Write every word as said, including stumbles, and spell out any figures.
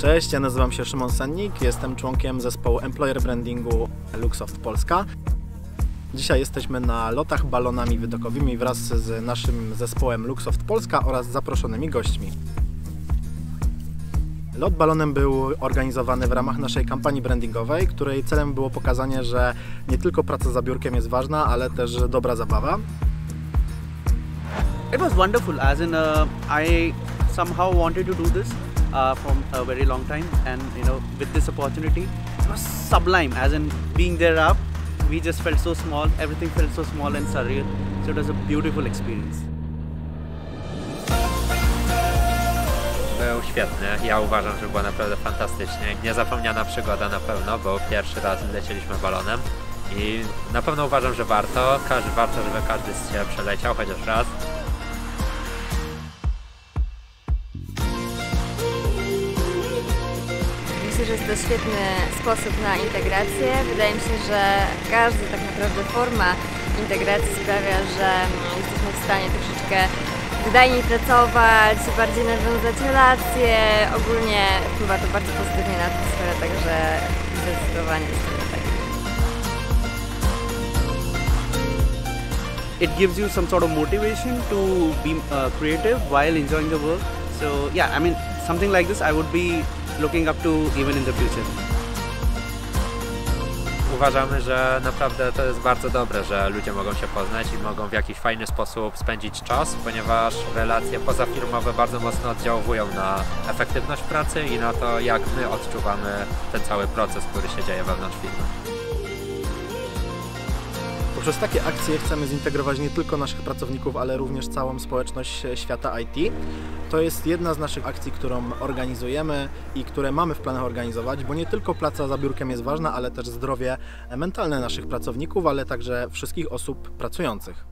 Cześć, ja nazywam się Szymon Sennik, jestem członkiem zespołu Employer Brandingu Luxoft Polska. Dzisiaj jesteśmy na lotach balonami widokowymi wraz z naszym zespołem Luxoft Polska oraz zaproszonymi gośćmi. Lot balonem był organizowany w ramach naszej kampanii brandingowej, której celem było pokazanie, że nie tylko praca za biurkiem jest ważna, ale też dobra zabawa. It was wonderful, as in uh, I somehow wanted to do this uh, from a very long time, and you know, with this opportunity, it was sublime. As in being there up, we just felt so small. Everything felt so small and surreal. So it was a beautiful experience. Był świetny. Ja uważam, że było naprawdę fantastycznie. Niezapomniana przygoda na pewno, bo pierwszy raz lecieliśmy balonem i na pewno uważam, że warto. Każdy, warto, żeby każdy się przeleciał chociaż raz. Myślę, że jest to świetny sposób na integrację. Wydaje mi się, że każda tak naprawdę forma integracji sprawia, że jesteśmy w stanie troszeczkę wydajniej pracować, bardziej nawiązać relacje. Ogólnie wpływa to bardzo pozytywnie na atmosferę, także zdecydowanie jest to tak. It gives you some sort of motivation to be uh, creative while enjoying the work. So yeah, I mean, something like this I would be looking up to even in the future. Uważamy, że naprawdę to jest bardzo dobre, że ludzie mogą się poznać i mogą w jakiś fajny sposób spędzić czas, ponieważ relacje pozafirmowe bardzo mocno oddziałują na efektywność pracy i na to, jak my odczuwamy ten cały proces, który się dzieje wewnątrz firmy. Poprzez takie akcje chcemy zintegrować nie tylko naszych pracowników, ale również całą społeczność świata I T. To jest jedna z naszych akcji, którą organizujemy i które mamy w planach organizować, bo nie tylko praca za biurkiem jest ważna, ale też zdrowie mentalne naszych pracowników, ale także wszystkich osób pracujących.